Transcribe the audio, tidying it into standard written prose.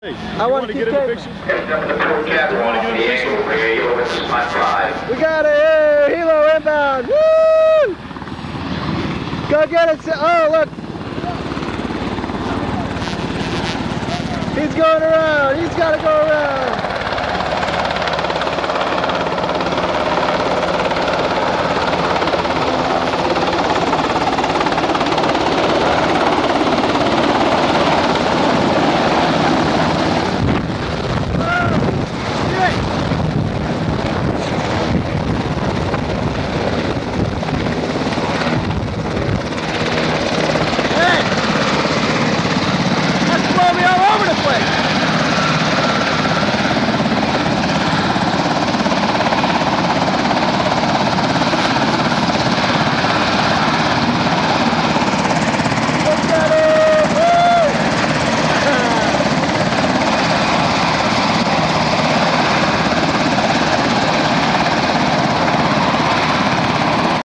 Hey, I want to get in the picture. We got a Hilo inbound. Woo! Go get it. Oh, look. He's going around. He's got to go around.